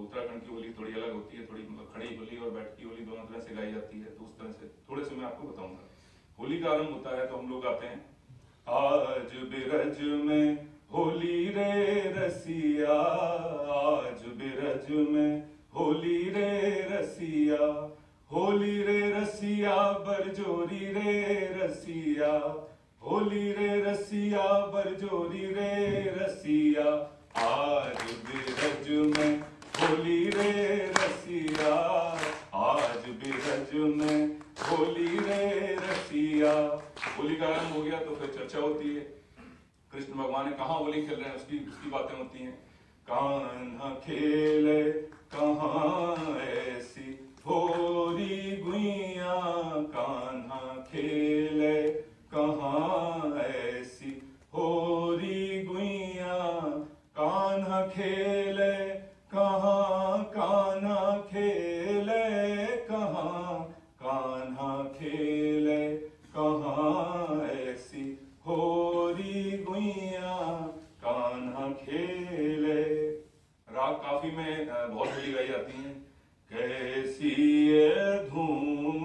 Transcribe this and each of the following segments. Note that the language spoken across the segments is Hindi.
उत्तराखंड की होली थोड़ी अलग होती है, थोड़ी मतलब खड़ी होली और बैठकी होली दोनों तरह से गाई जाती है। तो उस तरह से थोड़े से मैं आपको बताऊंगा। होली का आरंभ होता है तो हम लोग गाते हैं, आज बिरज में होली रे रसिया, आज बिरज में होली रे रसिया, होली रे रसिया बरजोरी रे रसिया, होली रे रसिया बरजोरी रे रसिया, आज बिरज में होली रे रसिया, आज बिरज में होली रे रसिया। होली का आरंभ हो गया तो फिर चर्चा होती है, कृष्ण भगवान कहाँ होली खेल रहे हैं उसकी बातें होती हैं। कान्हा खेले कहाँ ऐसी होरी गुइया, कान्हा खेले कहाँ ऐसी होरी गुइया, कान्हा खेले कहाँ, कान्हा खेले कहाँ, कान्हा खेले कहाँ ऐसी होरी गुइया, कान्हा खेले। राग काफी में बहुत होली गाई जाती है। कैसी ये धूम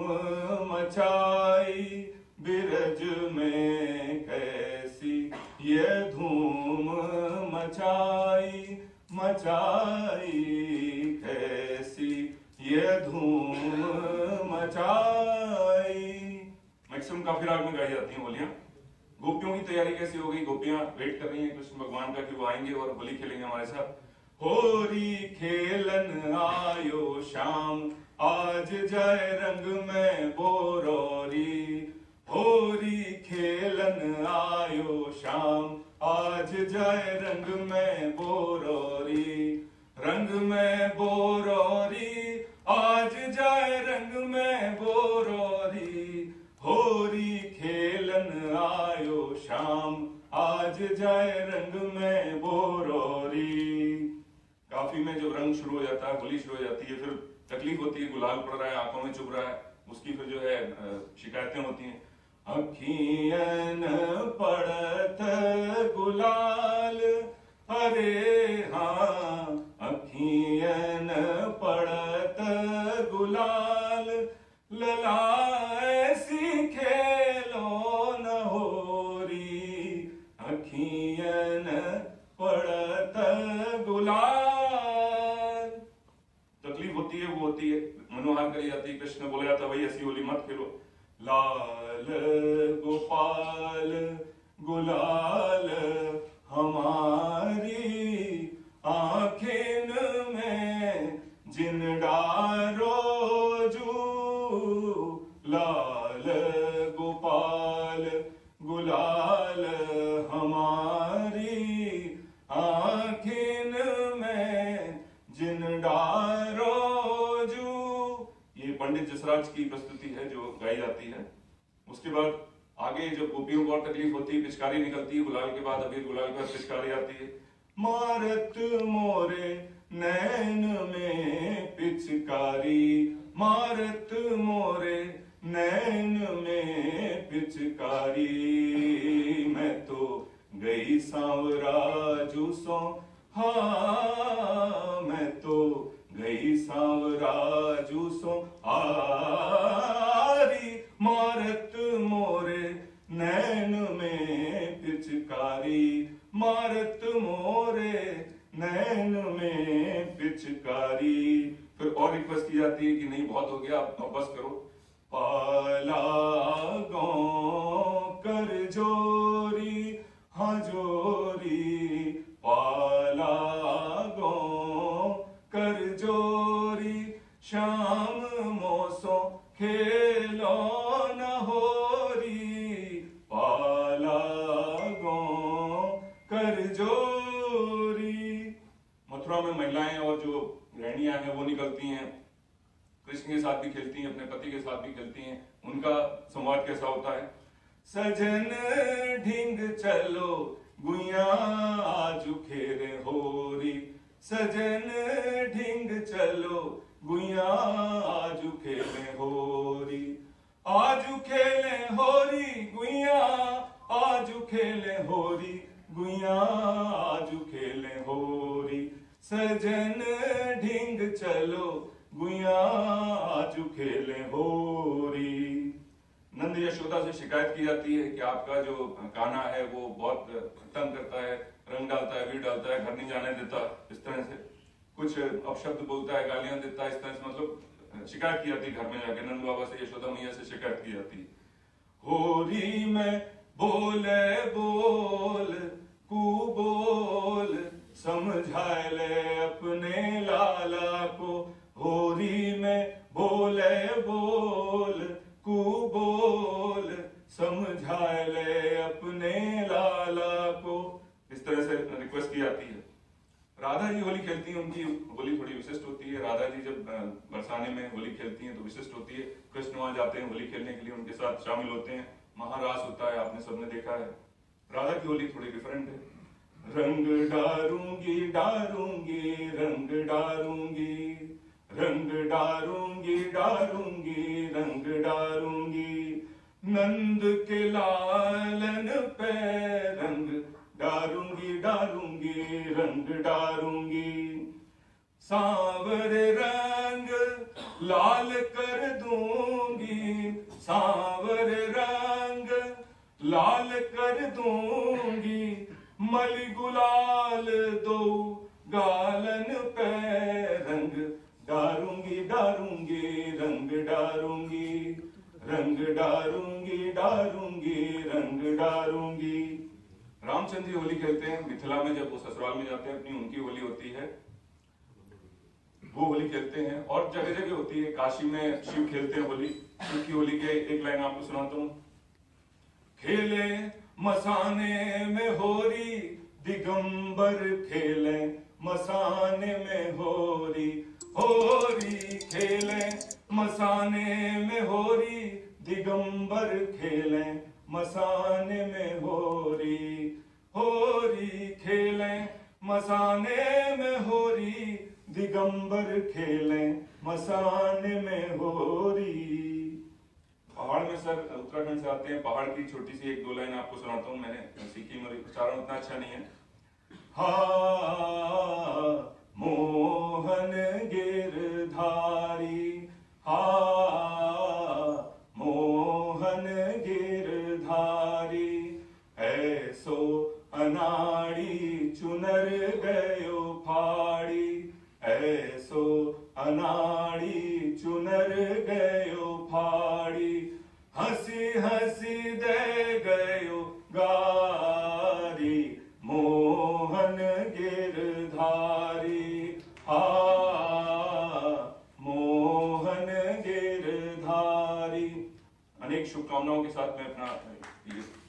मचाई बिरज में, कैसी ये धूम मचाई, मचाई कैसी ये धूम मचाई। मैक्सिमम काफी राग में गाई जाती हैं होलियां। गोपियों की तैयारी कैसी हो गई? गोपियां वेट कर रही हैं कृष्ण भगवान का कि वो आएंगे और होली खेलेंगे हमारे साथ। होरी खेलन आयो श्याम, आज जय रंग में बोरोरी, होरी खेलन आयो श्याम, आज जय रंग में बोरोरी, रंग में बोरोरी, आज जय रंग में बोरोरी, होरी खेलन आयो श्याम, आज जय रंग में बोरोरी। काफी में जब रंग शुरू हो जाता है, होली शुरू हो जाती है, फिर तकलीफ होती है, गुलाल पड़ रहा है, आंखों में चुभ रहा है, उसकी फिर जो है शिकायतें होती हैं। अखियन पड़त गुलाल, अरे हाँ अखियन पड़त गुलाल, ललाएसी खेलो न होरी, अखियन पड़त गुलाल। तकलीफ होती है, वो होती है, मनोहार करी जाती है, कृष्ण बोला जाता है भाई ऐसी होली मत खेलो। लाल गोपाल गुलाल हमारी आँखें में जिन डारो जू, लाल गोपाल गुलाल हमारी आँखें में जिन डारो जू। ये पंडित जसराज की प्रस्तुति है जो गाई जाती है। उसके बाद आगे जब गोपियों को और तकलीफ होती है, पिचकारी निकलती है गुलाल के बाद, अबीर गुलाल के बाद पिचकारी आती है। मारत मोरे नैन में पिचकारी, मारत मोरे नैन में पिचकारी, मैं तो गई सांवरा जूसों, हाँ मैं तो गई सांवरा जूसों आरी, मारत मोरे नैन में पिचकारी, मारत मोरे नैन में पिचकारी। फिर और रिक्वेस्ट की जाती है कि नहीं बहुत हो गया, अब बस करो। पाला गौ कर जोरी, हाँ जोरी, पाला गौ कर जोरी, श्याम मोसो खेलो न होरी, पाला गौ कर जोरी। मथुरा में महिलाएं और जो गृहिणियां हैं वो निकलती हैं, कृष्ण के साथ भी खेलती हैं, अपने पति के साथ भी खेलती हैं। उनका संवाद कैसा होता है? सजन ढिंग चलो गुइया आजू खेरे होरी, सजन ढिंग चलो गुइया आजू खेले होरी, आजू खेले होरी गुइया, आजू खेले होरी गुइया, आजू खेले होरी, सजन ढिंग चलो गुइया आजू खेले होरी। नंद यशोदा से शिकायत की जाती है कि आपका जो कान्हा है वो बहुत तंग करता है, रंग डालता है, वीर डालता है, घर नहीं जाने देता, इस तरह से कुछ अपशब्द बोलता है, गालियां देता है, इस तरह से मतलब शिकायत की जाती है घर में जाके। नंद बाबा से यशोदा मैया से शिकायत की जाती है। होरी में बोले बोल कू बोल समझाए ले अपने लाला को। होरी में बोले बोल कू बोल समझाए ले अपने लाला को, इस तरह से रिक्वेस्ट की जाती है। राधा जी होली खेलती हैं, उनकी होली थोड़ी विशिष्ट होती है। राधा जी जब बरसाने में होली खेलती हैं तो विशिष्ट होती है। कृष्ण वहां जाते हैं होली खेलने के लिए, उनके साथ शामिल होते हैं, महारास होता है, आपने सबने देखा है। राधा की होली थोड़ी डिफरेंट है। रंग डारूंगी डारूंगी रंग डारूंगी, रंग डारूंगी डारूंगी रंग डारूंगी, नंद के लालन पे रंग डारूंगी डारूंगी रंग डारूंगी। सांवरे रंग लाल कर दूंगी, सांवरे रंग लाल कर दूंगी, मलि गुलाल दो गालन पे रंग डारूंगी डारूंगी रंग डारूंगी, रंग डारूंगी डारूंगी रंग डारूंगी। रामचंद्र जी होली खेलते हैं मिथिला में, जब वो ससुराल में जाते हैं अपनी, उनकी होली होती है, वो होली खेलते हैं। और जगह जगह होती है, काशी में शिव खेलते हैं होली। शिव की होली के एक लाइन आपको सुनाता हूँ। खेले मसाने में होरी दिगंबर खेले मसाने में होरी, होरी खेले मसाने में होरी दिगंबर खेले मसाने में होरी, होरी खेले मसाने में होरी दिगंबर खेले मसाने में होरी। पहाड़ में सर उत्तराखंड से आते हैं, पहाड़ की छोटी सी एक दो लाइन आपको सुनाता हूँ, मैंने सीखी, मेरी उच्चारण उतना अच्छा नहीं है। हा मोहन गिरधारी, हा मोहन गिरधारी, ऐसो अनाड़ी चुनर गयो फाड़ी, ऐसो अनाड़ी चुनर गयो फाड़ी, हंसी हंसी दे गयो गारी, मोहन गिरधारी, हा मोहन गिरधारी। अनेक शुभकामनाओं के साथ मैं अपना